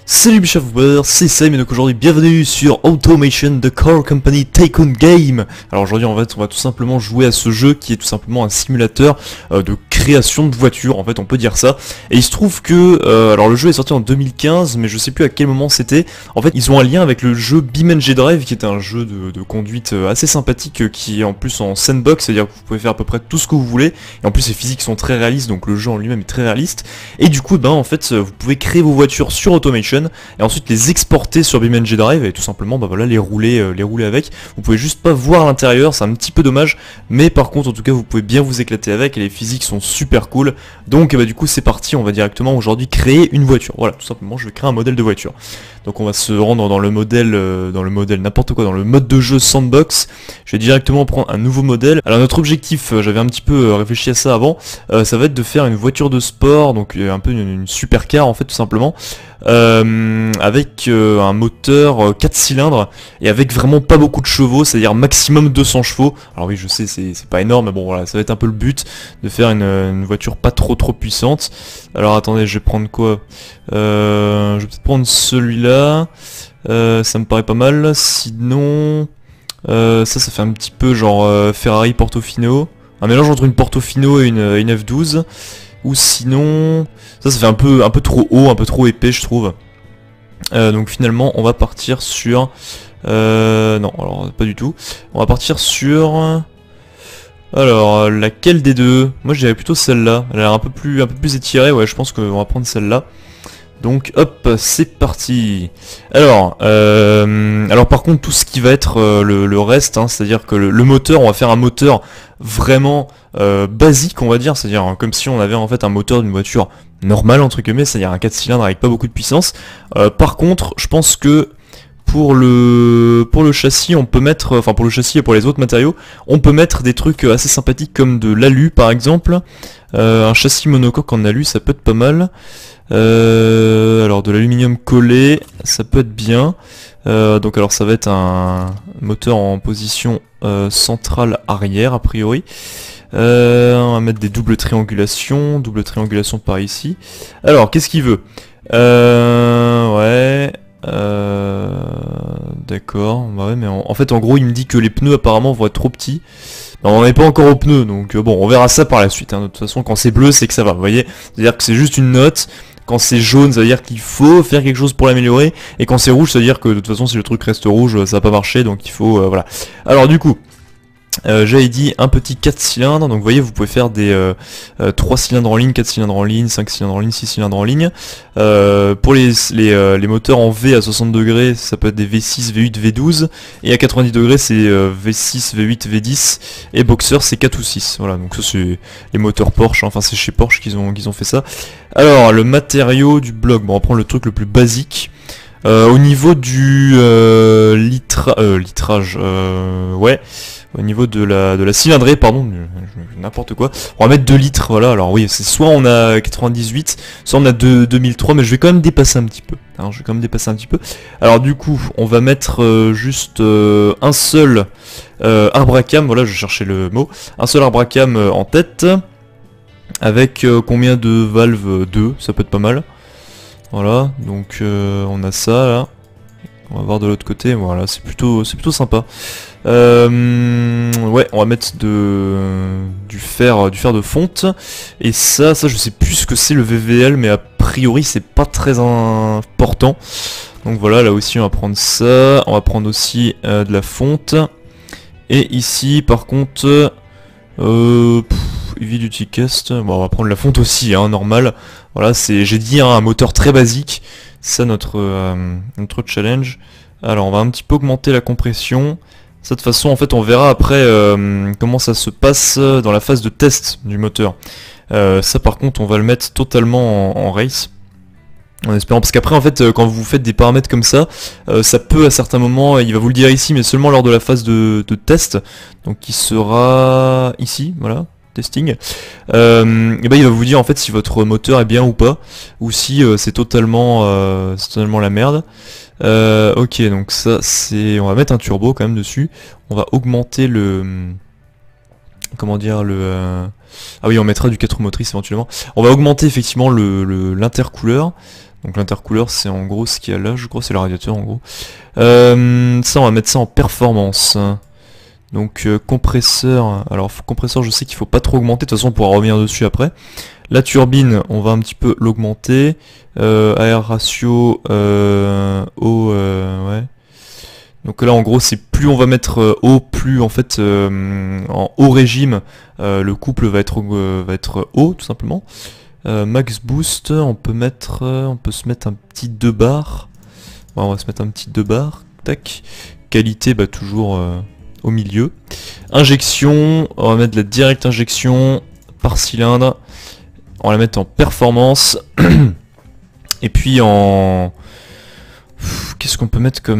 Salut mes chers viewers, c'est Sam et donc aujourd'hui bienvenue sur Automation The Car Company Tycoon Game. Alors aujourd'hui en fait on va tout simplement jouer à ce jeu qui est tout simplement un simulateur de création de voitures, en fait on peut dire ça. Et il se trouve que, alors le jeu est sorti en 2015 mais je sais plus à quel moment c'était. En fait ils ont un lien avec le jeu BeamNG Drive qui est un jeu de conduite assez sympathique qui est en plus en sandbox, c'est-à-dire que vous pouvez faire à peu près tout ce que vous voulez. Et en plus les physiques sont très réalistes donc le jeu en lui-même est très réaliste. Et du coup en fait vous pouvez créer vos voitures sur Automation et ensuite les exporter sur BeamNG Drive et tout simplement voilà, les rouler avec. Vous pouvez juste pas voir l'intérieur, c'est un petit peu dommage, mais par contre en tout cas vous pouvez bien vous éclater avec et les physiques sont super cool. Donc du coup c'est parti, on va directement aujourd'hui créer une voiture. Voilà, tout simplement je vais créer un modèle de voiture. Donc on va se rendre dans le modèle n'importe quoi, dans le mode de jeu sandbox. Je vais directement prendre un nouveau modèle. Alors notre objectif, j'avais un petit peu réfléchi à ça avant, ça va être de faire une voiture de sport, donc un peu une supercar en fait tout simplement. Avec un moteur 4 cylindres et avec vraiment pas beaucoup de chevaux, c'est-à-dire maximum 200 chevaux. Alors oui je sais c'est pas énorme mais bon voilà, ça va être un peu le but de faire une voiture pas trop puissante. Alors attendez, je vais prendre quoi, je vais peut-être prendre celui-là, ça me paraît pas mal. Sinon ça fait un petit peu genre Ferrari Portofino, un mélange entre une Portofino et une F12. Ou sinon, ça fait un peu trop haut, un peu trop épais je trouve. Donc finalement on va partir sur... non, alors pas du tout. On va partir sur... Alors, laquelle des deux? Moi je dirais plutôt celle-là. Elle a l'air un peu plus étirée, ouais je pense qu'on va prendre celle-là. Donc hop, c'est parti. Alors par contre tout ce qui va être le reste, hein, c'est-à-dire que le moteur, on va faire un moteur vraiment basique on va dire, c'est-à-dire comme si on avait en fait un moteur d'une voiture normale entre guillemets, c'est-à-dire un 4 cylindres avec pas beaucoup de puissance. Par contre je pense que pour le châssis on peut mettre, enfin pour le châssis et pour les autres matériaux, on peut mettre des trucs assez sympathiques comme de l'alu par exemple. Un châssis monocoque en alu ça peut être pas mal. Alors de l'aluminium collé, ça peut être bien. Donc alors ça va être un moteur en position centrale arrière a priori. On va mettre des doubles triangulations par ici. Alors qu'est-ce qu'il veut? Ouais. D'accord. Bah ouais, mais en fait en gros il me dit que les pneus apparemment vont être trop petits. On n'est pas encore aux pneus, donc bon, on verra ça par la suite. Hein. De toute façon, quand c'est bleu, c'est que ça va. Vous voyez, c'est-à-dire que c'est juste une note. Quand c'est jaune, ça veut dire qu'il faut faire quelque chose pour l'améliorer. Et quand c'est rouge, ça veut dire que de toute façon, si le truc reste rouge, ça va pas marcher. Donc il faut, voilà. Alors du coup, j'avais dit un petit 4 cylindres. Donc vous voyez, vous pouvez faire des 3 cylindres en ligne, 4 cylindres en ligne, 5 cylindres en ligne, 6 cylindres en ligne. Pour les moteurs en V à 60 degrés, ça peut être des V6, V8, V12. Et à 90 degrés, c'est V6, V8, V10. Et Boxer, c'est 4 ou 6. Voilà, donc ça c'est les moteurs Porsche. Enfin, c'est chez Porsche qu'ils ont fait ça. Alors, le matériau du bloc. Bon, on va prendre le truc le plus basique. Au niveau du litrage, ouais. Au niveau de la cylindrée, pardon, n'importe quoi. On va mettre 2 litres, voilà. Alors oui, c'est soit on a 98, soit on a 2003, mais je vais quand même dépasser un petit peu. Hein, Alors du coup, on va mettre juste un seul arbre à cam, voilà, je cherchais le mot. Un seul arbre à cam en tête. Avec combien de valves? 2, ça peut être pas mal. Voilà, donc on a ça là. On va voir de l'autre côté, voilà, c'est plutôt sympa. Ouais, on va mettre du fer de fonte. Et ça je sais plus ce que c'est le VVL, mais a priori c'est pas très important. Donc voilà, là aussi on va prendre ça. On va prendre aussi de la fonte. Et ici par contre, Heavy Duty Cast, bon on va prendre la fonte aussi, hein, normal. Voilà, j'ai dit hein, un moteur très basique. Ça notre challenge. Alors on va un petit peu augmenter la compression. Ça, de toute façon en fait on verra après comment ça se passe dans la phase de test du moteur. Ça par contre on va le mettre totalement en race. En espérant, parce qu'après en fait quand vous faites des paramètres comme ça, ça peut à certains moments, il va vous le dire ici, mais seulement lors de la phase de test, donc qui sera ici, voilà, testing, et ben il va vous dire en fait si votre moteur est bien ou pas, ou si c'est totalement la merde. Ok, donc ça c'est, on va mettre un turbo quand même dessus, on va augmenter le, comment dire, ah oui, on mettra du 4 motrices éventuellement. On va augmenter effectivement l'intercouleur. Donc l'intercouleur c'est en gros ce qu'il y a là, je crois c'est le radiateur en gros. Ça on va mettre ça en performance. Donc compresseur, alors compresseur je sais qu'il faut pas trop augmenter, de toute façon on pourra revenir dessus après. La turbine on va un petit peu l'augmenter. Air ratio eau, ouais. Donc là en gros c'est plus on va mettre haut, plus en fait en haut régime le couple va être haut tout simplement. Max boost, on peut se mettre un petit 2 bar. Ouais, on va se mettre un petit 2 bar. Tac. Qualité bah toujours au milieu. Injection, on va mettre de la directe injection par cylindre. On va la mettre en performance. Et puis en... Qu'est-ce qu'on peut mettre comme...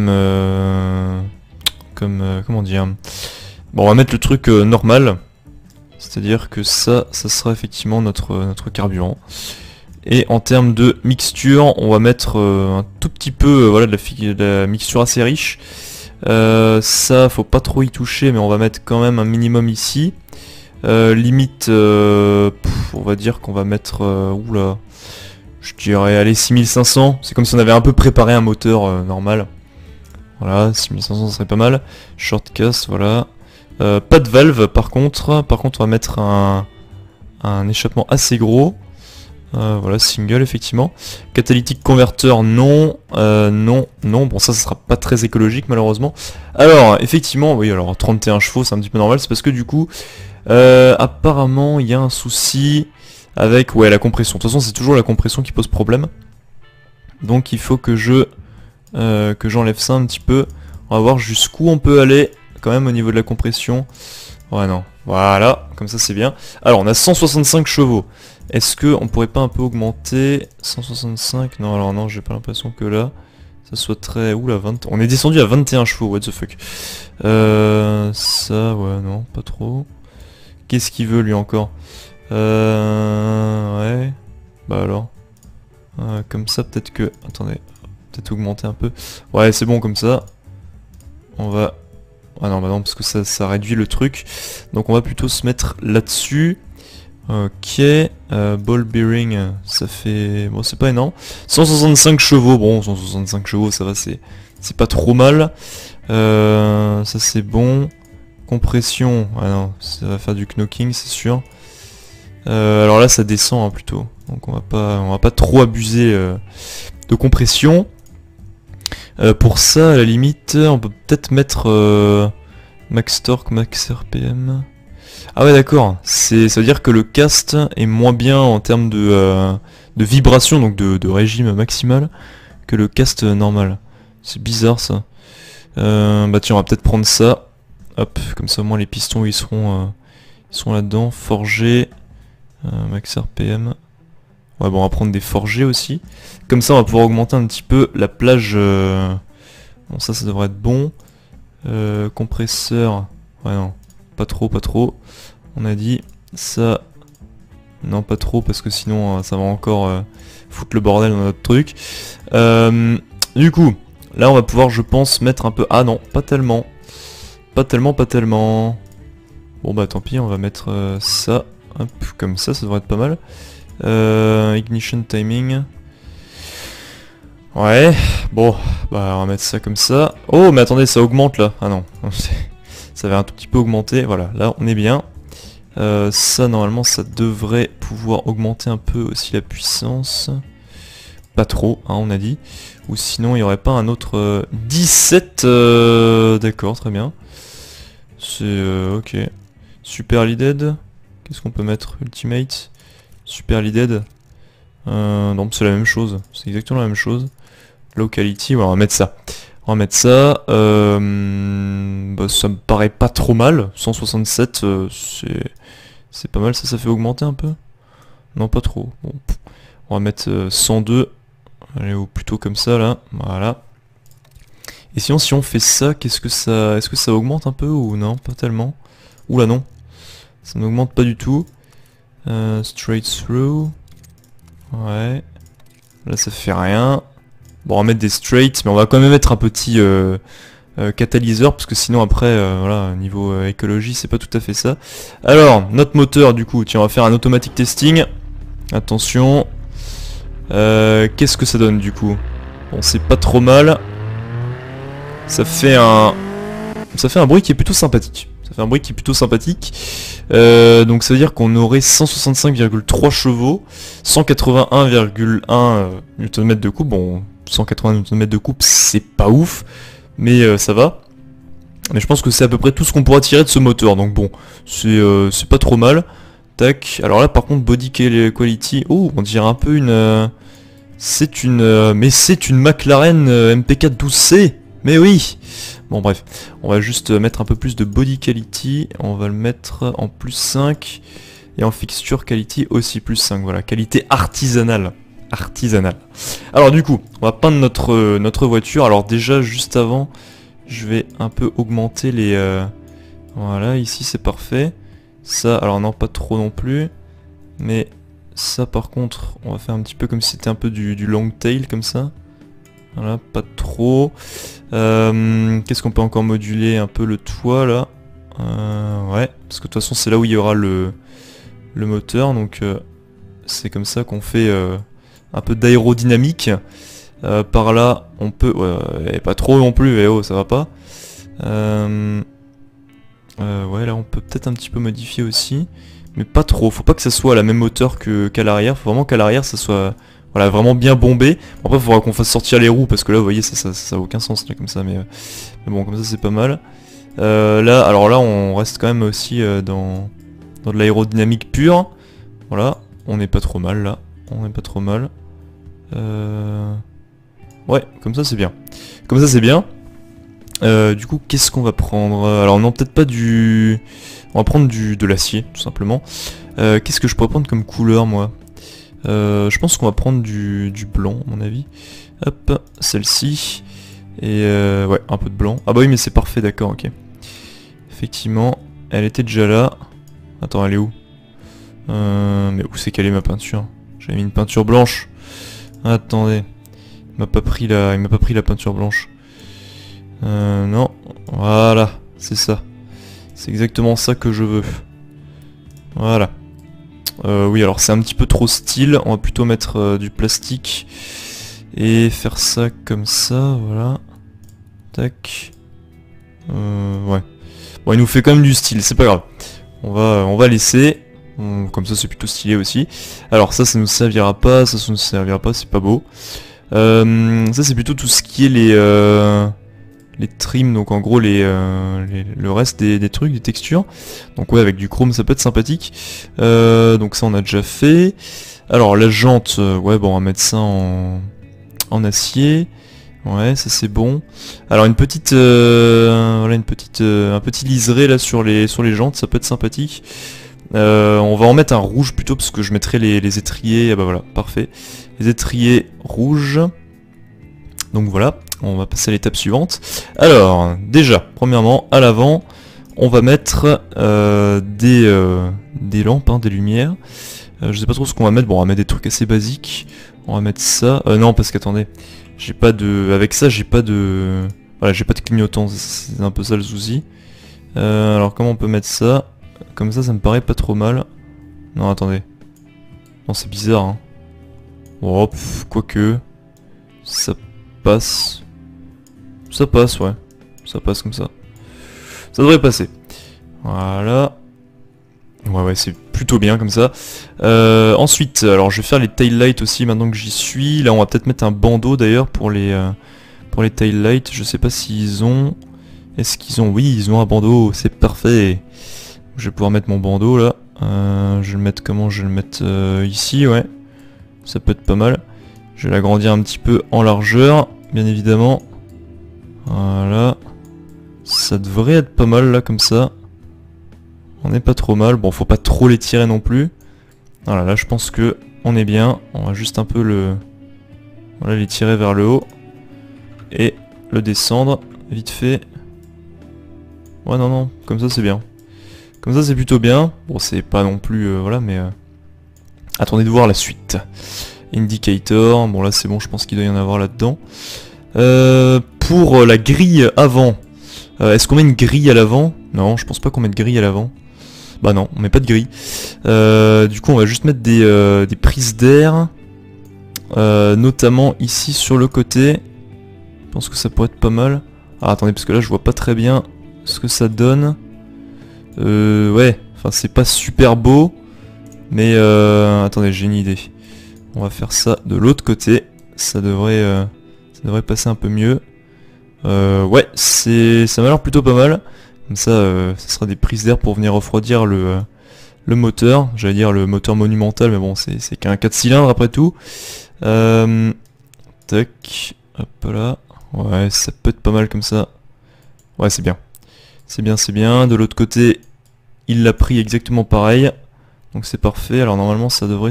comment dire... Bon, on va mettre le truc normal. C'est-à-dire que ça sera effectivement notre carburant. Et en termes de mixture, on va mettre un tout petit peu voilà, de la mixture assez riche. Ça, faut pas trop y toucher, mais on va mettre quand même un minimum ici. Limite, on va dire qu'on va mettre... oula, je dirais, allez, 6500. C'est comme si on avait un peu préparé un moteur normal. Voilà, 6500 ça serait pas mal. Shortcast, voilà. Pas de valve par contre on va mettre un échappement assez gros. Voilà, single effectivement. Catalytique converteur, non. Non. Bon, ça sera pas très écologique malheureusement. Alors, effectivement, oui, alors 31 chevaux, c'est un petit peu normal. C'est parce que du coup, apparemment, il y a un souci avec ouais, la compression. De toute façon, c'est toujours la compression qui pose problème. Donc, il faut que j'enlève ça un petit peu. On va voir jusqu'où on peut aller quand même au niveau de la compression. Ouais, non. Voilà, comme ça c'est bien. Alors, on a 165 chevaux. Est-ce que on pourrait pas un peu augmenter 165? Non, alors non, j'ai pas l'impression que là, ça soit très... Oula, 20... On est descendu à 21 chevaux, what the fuck. Ça, ouais, non, pas trop. Qu'est-ce qu'il veut, lui, encore? Ouais. Bah alors. Comme ça, peut-être que... Attendez, peut-être augmenter un peu. Ouais, c'est bon, comme ça. On va... Ah non, bah non, parce que ça réduit le truc. Donc on va plutôt se mettre là-dessus. Ok, ball bearing, ça fait... Bon, c'est pas énorme. 165 chevaux, bon, 165 chevaux, ça va, c'est pas trop mal. Ça c'est bon. Compression, ah non, ça va faire du knocking, c'est sûr. Alors là, ça descend hein, plutôt. Donc on va pas trop abuser de compression. Pour ça, à la limite, on peut peut-être mettre max torque, max RPM. Ah ouais d'accord, ça veut dire que le cast est moins bien en termes de vibration, donc de régime maximal, que le cast normal. C'est bizarre ça. Bah tiens, on va peut-être prendre ça. Hop, comme ça au moins les pistons ils seront là-dedans. Forgé, max RPM. Ouais bon, on va prendre des forgés aussi. Comme ça on va pouvoir augmenter un petit peu la plage. Bon ça devrait être bon. Compresseur. Ouais non, pas trop. On a dit ça. Non pas trop parce que sinon ça va encore foutre le bordel dans notre truc. Du coup, là on va pouvoir je pense mettre un peu... Ah non, pas tellement. Pas tellement. Bon bah tant pis, on va mettre ça. Hop, comme ça devrait être pas mal. Ignition timing. Ouais, bon, bah on va mettre ça comme ça. Oh mais attendez, ça augmente là. Ah non, ça va un tout petit peu augmenter. Voilà, là on est bien. Ça normalement ça devrait pouvoir augmenter un peu aussi la puissance. Pas trop, hein, on a dit. Ou sinon il n'y aurait pas un autre 17. D'accord, très bien. C'est ok. Super leaded. Qu'est-ce qu'on peut mettre? Ultimate. Super leaded. Non, c'est la même chose. C'est exactement la même chose. Locality, ouais, on va mettre ça. On va mettre ça. Bah, ça me paraît pas trop mal. 167, c'est pas mal. Ça fait augmenter un peu? Non, pas trop. Bon. On va mettre 102. Allez, ou plutôt comme ça, là. Voilà. Et sinon, si on fait ça, qu'est-ce que ça... Est-ce que ça augmente un peu ou non? Pas tellement. Oula, non. Ça n'augmente pas du tout. Straight through. Ouais. Là, ça fait rien. Bon, on va mettre des straights, mais on va quand même mettre un petit catalyseur, parce que sinon après, voilà, niveau écologie, c'est pas tout à fait ça. Alors, notre moteur, du coup, tiens, on va faire un automatic testing. Attention. Qu'est-ce que ça donne du coup? Bon, c'est pas trop mal. Ça fait un bruit qui est plutôt sympathique. Donc ça veut dire qu'on aurait 165,3 chevaux, 181,1 Nm de coupe. Bon, 180 Nm de coupe, c'est pas ouf, mais ça va. Mais je pense que c'est à peu près tout ce qu'on pourra tirer de ce moteur. Donc bon, c'est pas trop mal. Tac. Alors là, par contre, body quality. Oh, on dirait un peu une. C'est une McLaren MP4 12C. Mais oui. Bon bref, on va juste mettre un peu plus de body quality, on va le mettre en plus 5, et en fixture quality aussi plus 5, voilà, qualité artisanale. Alors du coup, on va peindre notre voiture. Alors déjà, juste avant, je vais un peu augmenter les... Voilà, ici c'est parfait. Ça, alors non, pas trop non plus, mais ça par contre, on va faire un petit peu comme si c'était un peu du long tail, comme ça. Voilà, pas trop. Qu'est-ce qu'on peut encore moduler? Un peu le toit là. Ouais, parce que de toute façon c'est là où il y aura le moteur, donc c'est comme ça qu'on fait un peu d'aérodynamique. Par là, on peut... Ouais, pas trop non plus, oh, ça va pas. Ouais, là on peut peut-être un petit peu modifier aussi. Mais pas trop, faut pas que ça soit à la même hauteur qu'à l'arrière. Faut vraiment qu'à l'arrière ça soit... Voilà, vraiment bien bombé. Après, il faudra qu'on fasse sortir les roues, parce que là, vous voyez, ça a aucun sens, là, comme ça, mais bon, comme ça, c'est pas mal. Là, alors là, on reste quand même aussi dans de l'aérodynamique pure. Voilà, on n'est pas trop mal, là. Ouais, comme ça, c'est bien. Du coup, qu'est-ce qu'on va prendre? Alors, non, peut-être pas du... On va prendre de l'acier, tout simplement. Qu'est-ce que je pourrais prendre comme couleur, moi? Je pense qu'on va prendre du blanc, à mon avis. Hop, celle-ci. Et ouais, un peu de blanc. Ah bah oui, mais c'est parfait, d'accord, ok. Effectivement, elle était déjà là. Attends, elle est où? Mais où c'est qu'elle est ma peinture? J'avais mis une peinture blanche. Attendez. Il m'a pas pris la peinture blanche. Non. Voilà, c'est ça. C'est exactement ça que je veux. Voilà. Oui, alors c'est un petit peu trop style, on va plutôt mettre du plastique et faire ça comme ça, voilà. Tac. Ouais. Bon, il nous fait quand même du style, c'est pas grave. On va laisser. Comme ça, c'est plutôt stylé aussi. Alors ça nous servira pas, c'est pas beau. Ça, c'est plutôt tout ce qui est les trims, donc en gros le reste des trucs, des textures. Donc ouais, avec du chrome ça peut être sympathique. Donc ça on a déjà fait. Alors la jante, ouais bon on va mettre ça en acier. Ouais, ça c'est bon. Alors une petite voilà, un petit liseré là sur les jantes, ça peut être sympathique. On va en mettre un rouge plutôt parce que je mettrai les étriers. Ah bah voilà, parfait. Les étriers rouges. Donc voilà, on va passer à l'étape suivante. Alors, déjà, premièrement, à l'avant, on va mettre des lampes, hein, des lumières. Je sais pas trop ce qu'on va mettre. Bon, on va mettre des trucs assez basiques. On va mettre ça. Non, parce qu'attendez, j'ai pas de... Avec ça, j'ai pas de... Voilà, j'ai pas de clignotant, c'est un peu ça le souci. Alors, comment on peut mettre ça? Comme ça me paraît pas trop mal. Non, attendez. Non, c'est bizarre, hein. Oh, quoique... Ça passe. Ça passe, ouais. Ça passe comme ça. Ça devrait passer. Voilà. Ouais, c'est plutôt bien comme ça. Ensuite, alors je vais faire les taillights aussi maintenant que j'y suis. Là, on va peut-être mettre un bandeau d'ailleurs pour les taillights. Je sais pas s'ils ont... Est-ce qu'ils ont... Oui, ils ont un bandeau. C'est parfait. Je vais pouvoir mettre mon bandeau là. Je vais le mettre comment? Je vais le mettre ici, ouais. Ça peut être pas mal. Je vais l'agrandir un petit peu en largeur, bien évidemment. Voilà. Ça devrait être pas mal là comme ça. On n'est pas trop mal. Bon, faut pas trop les tirer non plus. Voilà, là je pense que on est bien. On va juste un peu voilà, les tirer vers le haut. Et le descendre, vite fait. Ouais, non, comme ça c'est bien. Comme ça c'est plutôt bien. Bon, c'est pas non plus... voilà, mais... Attendez de voir la suite. Indicator, bon là c'est bon, je pense qu'il doit y en avoir là-dedans. Pour la grille avant, est-ce qu'on met une grille à l'avant? Non, je pense pas qu'on mette grille à l'avant. Bah non, on met pas de grille. Du coup on va juste mettre des prises d'air. notamment ici sur le côté. Je pense que ça pourrait être pas mal. Ah attendez, parce que là je vois pas très bien ce que ça donne. Ouais, enfin c'est pas super beau. Mais attendez, j'ai une idée. On va faire ça de l'autre côté. Ça devrait passer un peu mieux. Ouais, ça m'a l'air plutôt pas mal. Comme ça, ça sera des prises d'air pour venir refroidir le moteur. J'allais dire le moteur monumental, mais bon, c'est qu'un 4 cylindres après tout. Tac, hop là. Ouais, ça peut être pas mal comme ça. Ouais, c'est bien. C'est bien, c'est bien. De l'autre côté, il l'a pris exactement pareil. Donc c'est parfait. Alors normalement, ça devrait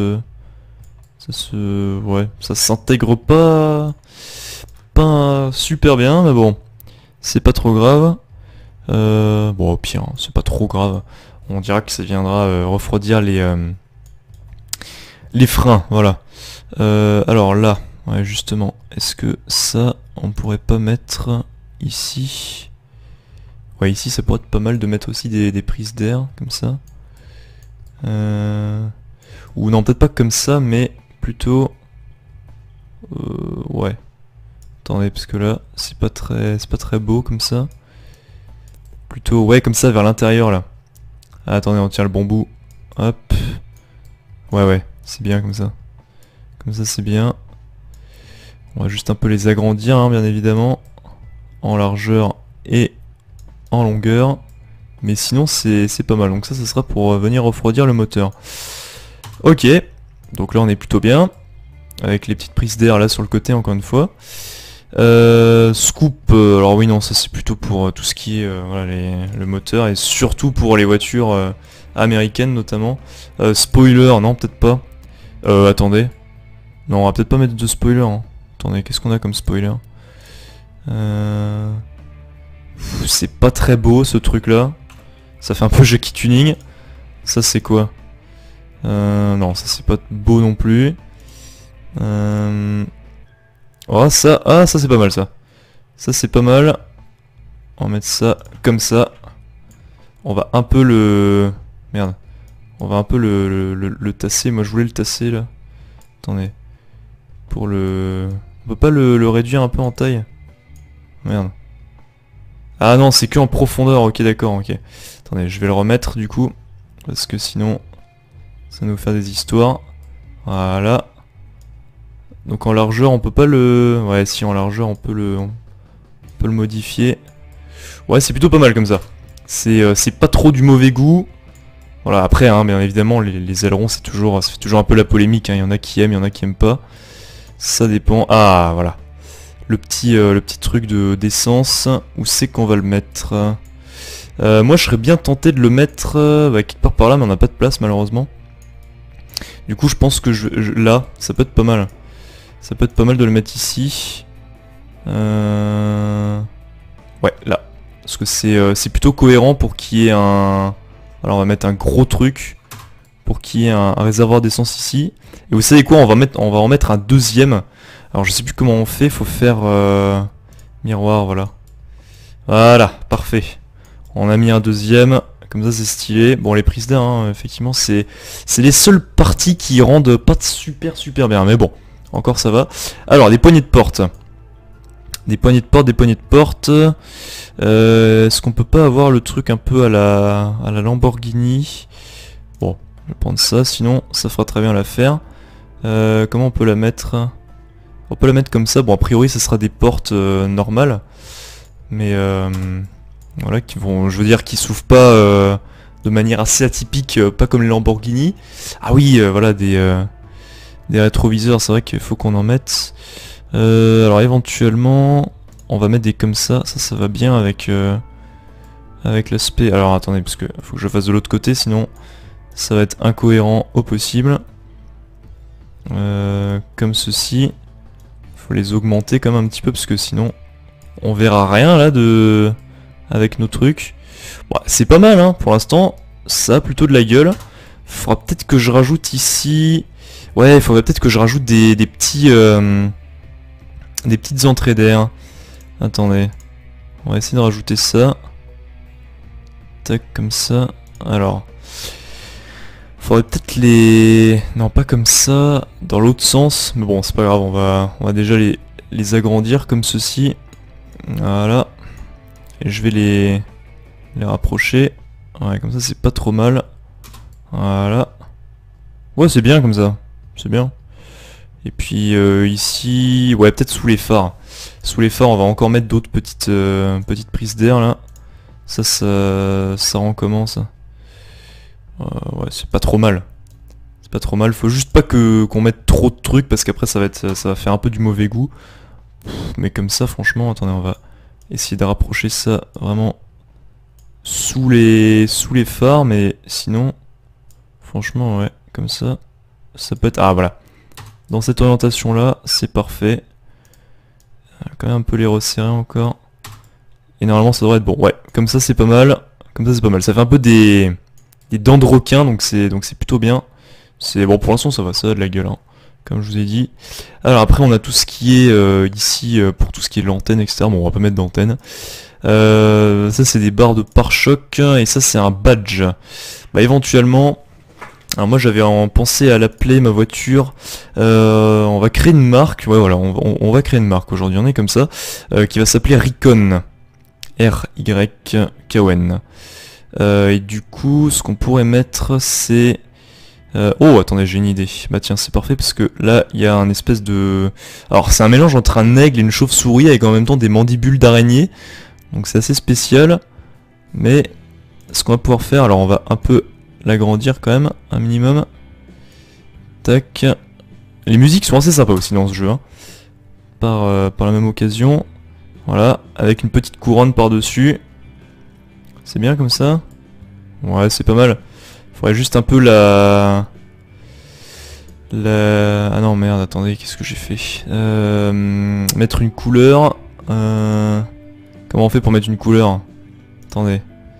ouais, ça s'intègre pas super bien, mais bon, c'est pas trop grave. Bon, au pire, hein, c'est pas trop grave. On dira que ça viendra refroidir les freins, voilà. Alors là, ouais, justement, est-ce que ça, on pourrait pas mettre ici? Ouais, ici, ça pourrait être pas mal de mettre aussi des prises d'air, comme ça. Ou non, peut-être pas comme ça, mais plutôt... ouais. Attendez, parce que là, c'est pas très beau comme ça. Plutôt, ouais, comme ça, vers l'intérieur, là. Ah, attendez, on tient le bon bout. Hop. Ouais, c'est bien comme ça. Comme ça, c'est bien. On va juste un peu les agrandir, hein, bien évidemment. En largeur et en longueur. Mais sinon, c'est pas mal. Donc ça sera pour venir refroidir le moteur. Ok. Donc là, on est plutôt bien. Avec les petites prises d'air là sur le côté, encore une fois. Scoop, alors oui non, ça c'est plutôt pour tout ce qui est voilà, le moteur et surtout pour les voitures américaines notamment. Spoiler, non peut-être pas. Attendez. Non, on va peut-être pas mettre de spoiler. Hein. Attendez, qu'est-ce qu'on a comme spoiler? C'est pas très beau ce truc là. Ça fait un peu Jackie Tuning. Ça c'est quoi? Non, ça c'est pas beau non plus. Oh ça, ah ça c'est pas mal ça. Ça c'est pas mal. On va mettre ça comme ça. On va un peu le... Merde. On va un peu le tasser. Moi je voulais le tasser là. Attendez. Pour le... On peut pas le réduire un peu en taille? Merde. Ah non, c'est que en profondeur. Ok d'accord, ok. Attendez, je vais le remettre du coup. Parce que sinon, ça va nous faire des histoires. Voilà. Donc en largeur on peut pas le... Ouais si en largeur on peut le modifier. Ouais c'est plutôt pas mal comme ça. C'est pas trop du mauvais goût. Voilà après hein, bien évidemment les ailerons ça fait toujours un peu la polémique. Hein. Il y en a qui aiment, il y en a qui aiment pas. Ça dépend. Ah voilà. Le petit truc d'essence. Où c'est qu'on va le mettre? Moi je serais bien tenté de le mettre quelque part par là mais on n'a pas de place malheureusement. Du coup je pense que là ça peut être pas mal. Ça peut être pas mal de le mettre ici. Ouais, là. Parce que c'est plutôt cohérent pour qu'il y ait un... Alors on va mettre un gros truc. Pour qu'il y ait un réservoir d'essence ici. Et vous savez quoi, on va en mettre un deuxième. Alors je sais plus comment on fait, faut faire... miroir, voilà. Voilà, parfait. On a mis un deuxième. Comme ça c'est stylé. Bon les prises d'air, hein, effectivement, c'est les seules parties qui rendent pas super bien. Mais bon. Encore ça va. Alors, des poignées de porte. Des poignées de porte. Est-ce qu'on peut pas avoir le truc un peu à la Lamborghini? Bon, je vais prendre ça, sinon ça fera très bien l'affaire. Comment on peut la mettre? On peut la mettre comme ça. Bon, a priori, ça sera des portes normales. Mais voilà, qui vont, je veux dire, qui s'ouvrent pas de manière assez atypique, pas comme les Lamborghini. Ah oui, voilà, des rétroviseurs, c'est vrai qu'il faut qu'on en mette. Alors éventuellement, on va mettre des comme ça. Ça va bien avec l'aspect. Alors attendez, parce que faut que je fasse de l'autre côté, sinon ça va être incohérent au possible. Comme ceci. Faut les augmenter quand même un petit peu, parce que sinon on verra rien là avec nos trucs. Bon, c'est pas mal hein, pour l'instant. Ça a plutôt de la gueule. Faudra peut-être que je rajoute ici... Ouais, il faudrait peut-être que je rajoute des petites entrées d'air. Attendez. On va essayer de rajouter ça. Tac, comme ça. Alors. Faudrait peut-être les... Non, pas comme ça, dans l'autre sens. Mais bon, c'est pas grave, on va déjà les agrandir comme ceci. Voilà. Et je vais les rapprocher. Ouais, comme ça c'est pas trop mal. Voilà. Ouais, c'est bien comme ça. C'est bien. Et puis ici... Ouais, peut-être sous les phares. Sous les phares, on va encore mettre d'autres petites prises d'air là. Ça rend comment ça? Ouais, c'est pas trop mal. C'est pas trop mal. Faut juste pas qu'on mette trop de trucs parce qu'après ça va faire un peu du mauvais goût. Mais comme ça, franchement, attendez, on va essayer de rapprocher ça vraiment sous les phares, mais sinon, franchement, ouais, comme ça peut être... Ah, voilà. Dans cette orientation-là, c'est parfait. Quand même un peu les resserrer encore. Et normalement, ça devrait être bon. Ouais, comme ça, c'est pas mal. Comme ça, c'est pas mal. Ça fait un peu des dents de requin, donc c'est plutôt bien. C'est bon, pour l'instant, ça a de la gueule, hein, comme je vous ai dit. Alors après, on a tout ce qui est ici, pour tout ce qui est l'antenne, etc. Bon, on va pas mettre d'antenne. Ça c'est des barres de pare-choc et ça c'est un badge. Bah éventuellement, alors moi j'avais pensé à l'appeler ma voiture. On va créer une marque. Ouais voilà, on va créer une marque aujourd'hui. On est comme ça, qui va s'appeler Rycon. R-Y-K-O-N. Et du coup, ce qu'on pourrait mettre c'est... oh attendez, j'ai une idée. Bah tiens, c'est parfait parce que là il y a un espèce de... Alors c'est un mélange entre un aigle et une chauve-souris avec en même temps des mandibules d'araignée. Donc c'est assez spécial, mais ce qu'on va pouvoir faire, alors on va un peu l'agrandir quand même, un minimum. Tac. Les musiques sont assez sympas aussi dans ce jeu, hein. Par la même occasion. Voilà, avec une petite couronne par-dessus. C'est bien comme ça. Ouais, c'est pas mal. Faudrait juste un peu la... Ah non, merde, attendez, qu'est-ce que j'ai fait? Mettre une couleur... Comment on fait pour mettre une couleur? Attendez.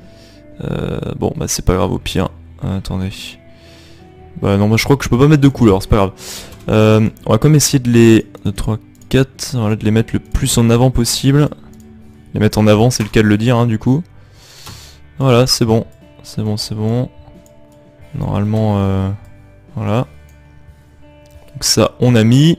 Bon, bah c'est pas grave au pire. Attendez. Bah non, moi je crois que je peux pas mettre de couleur, c'est pas grave. On va quand même essayer de les... 2, 3, 4, voilà, de les mettre le plus en avant possible. Les mettre en avant, c'est le cas de le dire, hein, du coup. Voilà, c'est bon. C'est bon, c'est bon. Normalement, voilà. Donc ça, on a mis.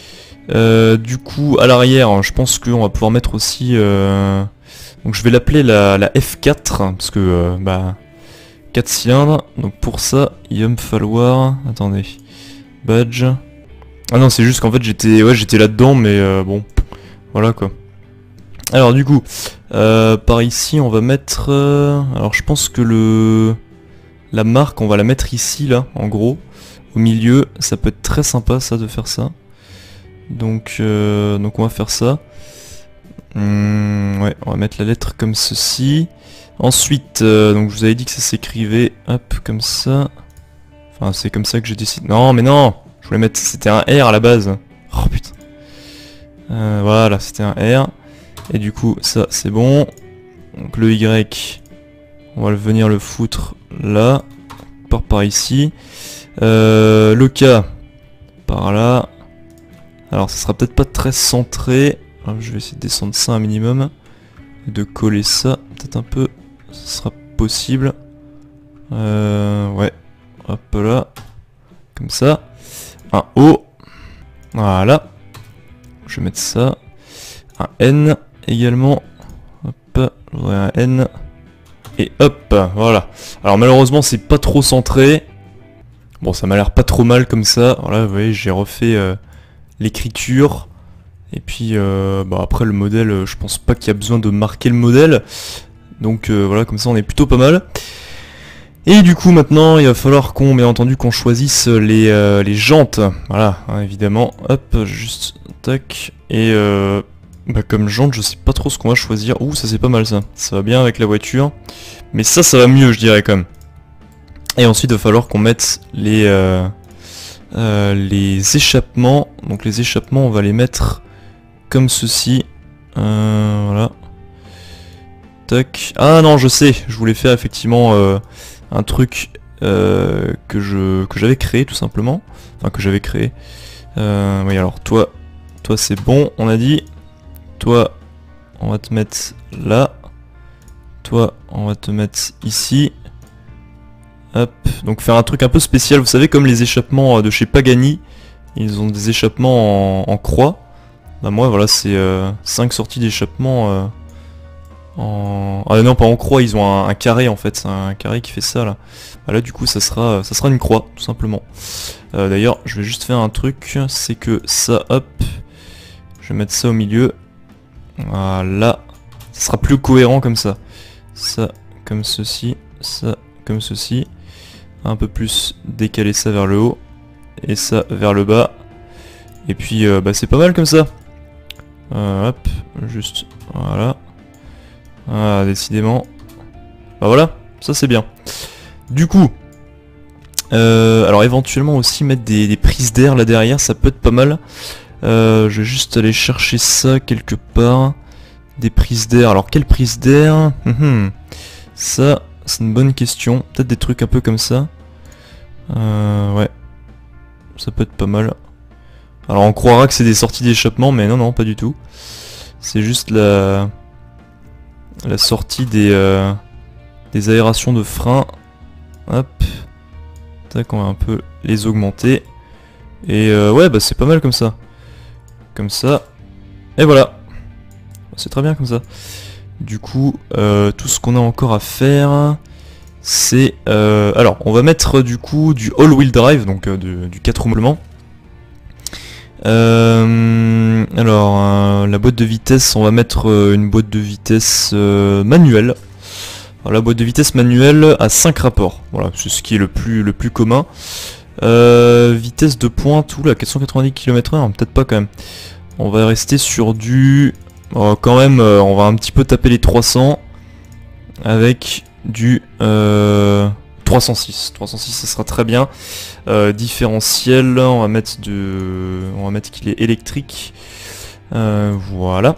Du coup, à l'arrière, je pense qu'on va pouvoir mettre aussi... Donc je vais l'appeler la F4, parce que, bah... 4 cylindres, donc pour ça, il va me falloir... Attendez. Badge... Ah non, c'est juste qu'en fait, j'étais là-dedans, mais bon... Voilà, quoi. Alors, du coup, par ici, on va mettre... alors, je pense que la marque, on va la mettre ici, là, en gros. Au milieu, ça peut être très sympa, ça, de faire ça. Donc on va faire ça. Ouais, on va mettre la lettre comme ceci. Ensuite, donc je vous avais dit que ça s'écrivait, hop, comme ça. Enfin, c'est comme ça que j'ai décidé. Non, mais non, je voulais mettre, c'était un R à la base. Oh putain. Voilà, c'était un R. Et du coup, ça, c'est bon. Donc le Y, on va venir le foutre là. Par ici. Le K, par là. Alors, ça sera peut-être pas très centré. Alors, je vais essayer de descendre ça un minimum. Et de coller ça, peut-être un peu. Ce sera possible. Ouais. Hop là. Comme ça. Un O. Voilà. Je vais mettre ça. Un N également. Hop. J'aurai un N. Et hop. Voilà. Alors, malheureusement, c'est pas trop centré. Bon, ça m'a l'air pas trop mal comme ça. Voilà, vous voyez, j'ai refait... l'écriture et puis bah après le modèle, je pense pas qu'il y a besoin de marquer le modèle, donc voilà, comme ça on est plutôt pas mal. Et du coup maintenant il va falloir bien entendu qu'on choisisse les jantes, voilà, hein, évidemment. Hop, juste tac. Et bah comme jante, je sais pas trop ce qu'on va choisir. Ouh, ça c'est pas mal, ça va bien avec la voiture, mais ça va mieux, je dirais, quand même. Et ensuite il va falloir qu'on mette les échappements. Donc les échappements, on va les mettre comme ceci. Voilà. Tac. Ah non, je sais, je voulais faire effectivement un truc que j'avais créé tout simplement. Enfin, que j'avais créé. Oui, alors toi c'est bon, on a dit. Toi, on va te mettre là. Toi, on va te mettre ici. Hop, donc faire un truc un peu spécial, vous savez comme les échappements de chez Pagani, ils ont des échappements en croix. Bah moi voilà c'est 5 sorties d'échappement en... Ah non pas en croix, ils ont un carré en fait, c'est un carré qui fait ça là. Bah là du coup ça sera une croix tout simplement. D'ailleurs je vais juste faire un truc, c'est que ça hop, je vais mettre ça au milieu. Voilà, ça sera plus cohérent comme ça. Ça comme ceci, ça comme ceci. Un peu plus décaler ça vers le haut et ça vers le bas. Et puis bah c'est pas mal comme ça. Hop, juste voilà. Ah décidément. Bah voilà, ça c'est bien. Du coup, alors éventuellement aussi mettre des prises d'air là derrière, ça peut être pas mal. Je vais juste aller chercher ça quelque part. Des prises d'air. Alors quelle prise d'air? Ça, c'est une bonne question. Peut-être des trucs un peu comme ça. Ouais. Ça peut être pas mal. Alors on croira que c'est des sorties d'échappement, mais non, non, pas du tout. C'est juste la sortie des aérations de frein. Hop. Tac, on va un peu les augmenter. Et ouais, bah c'est pas mal comme ça. Comme ça. Et voilà. C'est très bien comme ça. Du coup, tout ce qu'on a encore à faire, c'est... alors, on va mettre du coup du all-wheel drive, donc du 4 roulements. Alors, la boîte de vitesse, on va mettre une boîte de vitesse manuelle. Alors, la boîte de vitesse manuelle a 5 rapports. Voilà, c'est ce qui est le plus commun. Vitesse de pointe, oula, 490 km/h, peut-être pas quand même. On va rester sur du... quand même, on va un petit peu taper les 300 avec du 306. 306, ça sera très bien. Différentiel, on va mettre qu'il est électrique. Voilà.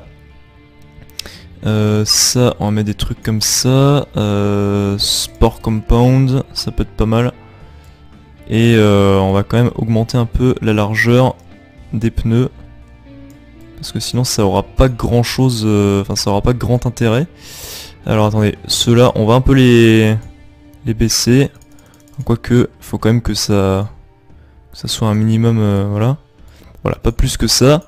Ça, on va mettre des trucs comme ça. Sport compound, ça peut être pas mal. Et on va quand même augmenter un peu la largeur des pneus. Parce que sinon ça aura pas grand chose, enfin ça aura pas grand intérêt. Alors attendez, ceux-là on va un peu les baisser. Quoique, faut quand même que ça soit un minimum, voilà. Voilà, pas plus que ça.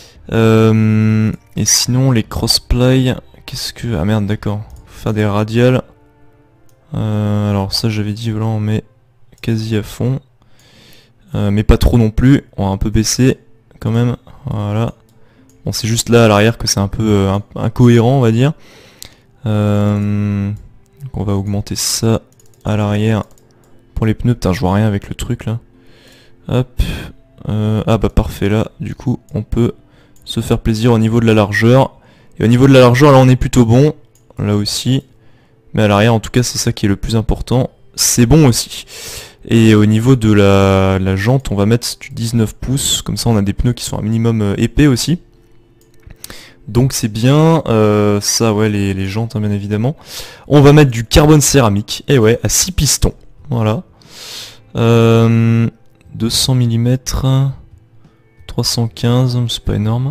Et sinon les crossplay, qu'est-ce que... Ah merde d'accord, faut faire des radiales. Alors ça j'avais dit voilà on met quasi à fond. Mais pas trop non plus, on va un peu baisser quand même, voilà. Bon, c'est juste là à l'arrière que c'est un peu incohérent on va dire. Donc on va augmenter ça à l'arrière pour les pneus. Putain je vois rien avec le truc là. Hop. Ah bah parfait là. Du coup on peut se faire plaisir au niveau de la largeur. Et au niveau de la largeur là on est plutôt bon. Là aussi. Mais à l'arrière en tout cas c'est ça qui est le plus important. C'est bon aussi. Et au niveau de la jante on va mettre du 19 pouces. Comme ça on a des pneus qui sont un minimum épais aussi. Donc c'est bien, ça ouais les jantes hein, bien évidemment. On va mettre du carbone céramique, et ouais, à 6 pistons, voilà. 200 mm, 315, c'est pas énorme.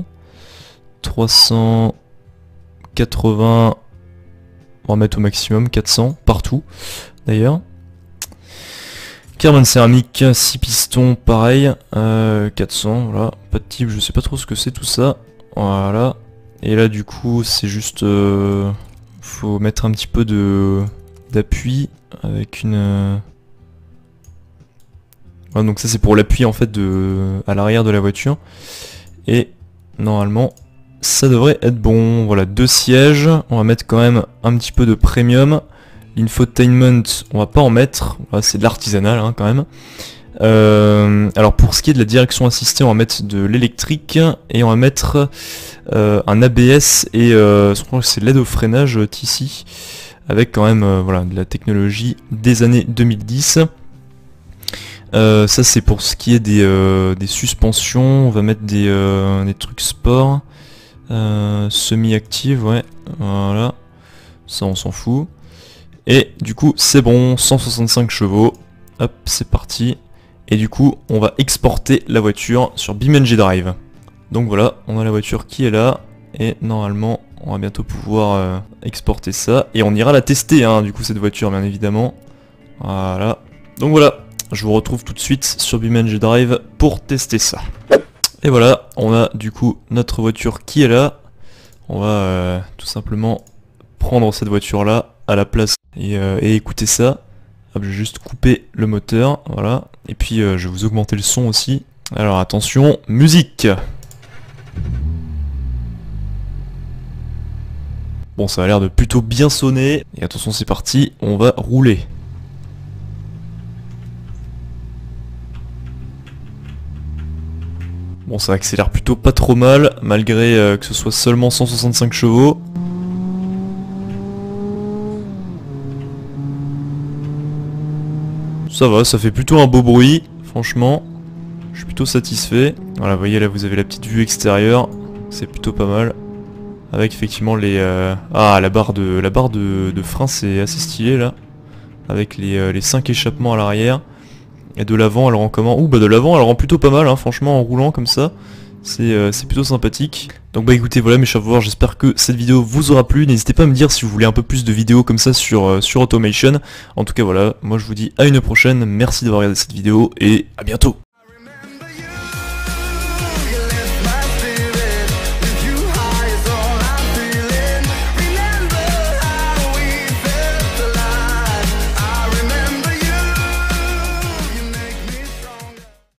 380, on va mettre au maximum, 400, partout d'ailleurs. Carbone céramique, 6 pistons, pareil, 400, voilà, pas de type, je sais pas trop ce que c'est tout ça, voilà. Et là du coup c'est juste faut mettre un petit peu d'appui avec une voilà, donc ça c'est pour l'appui en fait à l'arrière de la voiture. Et normalement ça devrait être bon. Voilà, 2 sièges, on va mettre quand même un petit peu de premium. L'infotainment on va pas en mettre, voilà, c'est de l'artisanal hein, quand même. Alors pour ce qui est de la direction assistée, on va mettre de l'électrique et on va mettre un ABS et je crois que c'est l'aide au freinage TC avec quand même voilà, de la technologie des années 2010. Ça c'est pour ce qui est des suspensions, on va mettre des trucs sport, semi-active, ouais, voilà, ça on s'en fout. Et du coup c'est bon, 165 chevaux, hop c'est parti. Et du coup, on va exporter la voiture sur BeamNG Drive. Donc voilà, on a la voiture qui est là. Et normalement, on va bientôt pouvoir exporter ça. Et on ira la tester, hein, du coup, cette voiture, bien évidemment. Voilà. Donc voilà, je vous retrouve tout de suite sur BeamNG Drive pour tester ça. Et voilà, on a du coup notre voiture qui est là. On va tout simplement prendre cette voiture là à la place et écouter ça. Hop, je vais juste couper le moteur, voilà. Et puis je vais vous augmenter le son aussi. Alors attention, musique. Bon, ça a l'air de plutôt bien sonner. Et attention, c'est parti, on va rouler. Bon, ça accélère plutôt pas trop mal, malgré que ce soit seulement 165 chevaux. Ça va, ça fait plutôt un beau bruit, franchement. Je suis plutôt satisfait. Voilà, vous voyez là, vous avez la petite vue extérieure. C'est plutôt pas mal. Avec effectivement les... Ah, la barre de frein, c'est assez stylé là. Avec les 5 échappements à l'arrière. Et de l'avant, elle rend comment? Ouh, bah de l'avant, elle rend plutôt pas mal, hein, franchement, en roulant comme ça. C'est plutôt sympathique. Donc bah écoutez, voilà mes chers viewers, j'espère que cette vidéo vous aura plu. N'hésitez pas à me dire si vous voulez un peu plus de vidéos comme ça sur Automation. En tout cas voilà, moi je vous dis à une prochaine, merci d'avoir regardé cette vidéo et à bientôt.